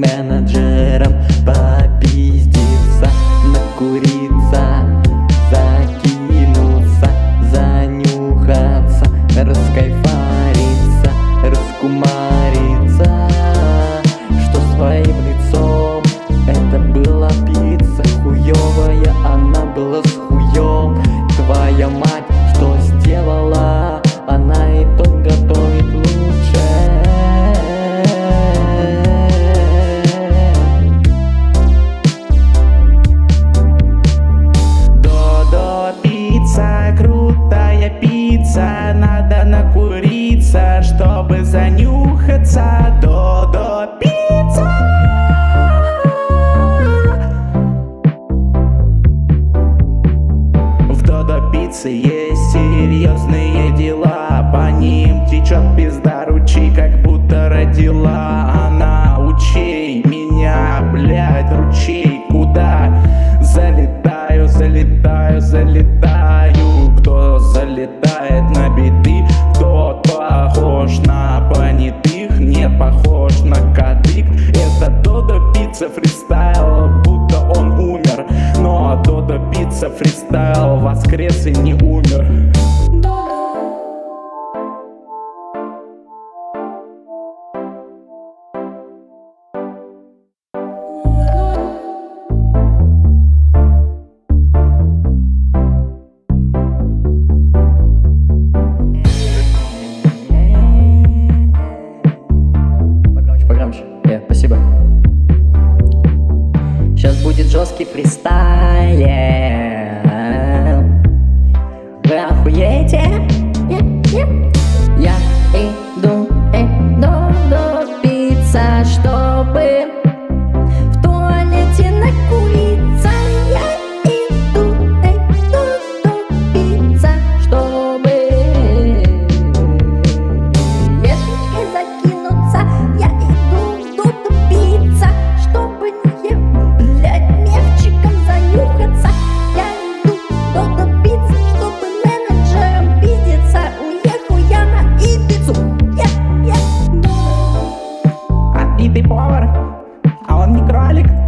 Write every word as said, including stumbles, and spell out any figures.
менеджером попиздиться, накуриться, закинуться, занюхаться, раскайфариться, раскумариться, что своим лицом это была пицца хуёвая, она была с хуём. Твоя мать что сделала? Она и тот готовит лучше. Додо пицца, крутая пицца, надо накуриться, чтобы занюхаться. Додо пицца. В Додо пицце есть серьезные дела, по ним течет пизда ручей, как будто родила она. Учей меня, блядь, ручей, куда залетаю, залетаю, залетаю. Кто залетает на биты, тот похож на понятых, не похож на кадык. Это Додо пицца фристайл, будто он умер, но Додо пицца фристайл воскрес и не умер. Погромче, погромче. Э, спасибо. Сейчас будет жесткий фристайл. Вы охуеете? Я иду, иду до пицца, чтобы в туалете накуриться. Я иду, иду до пицца, чтобы ешечкой закинуться. Я иду до пицца, чтобы не, блядь, мефчиком занюхаться. Я иду до пицца, чтобы менеджером пиздиться. Уехал я на Ибицу. Я, я. А и ты повар, а он не кролик.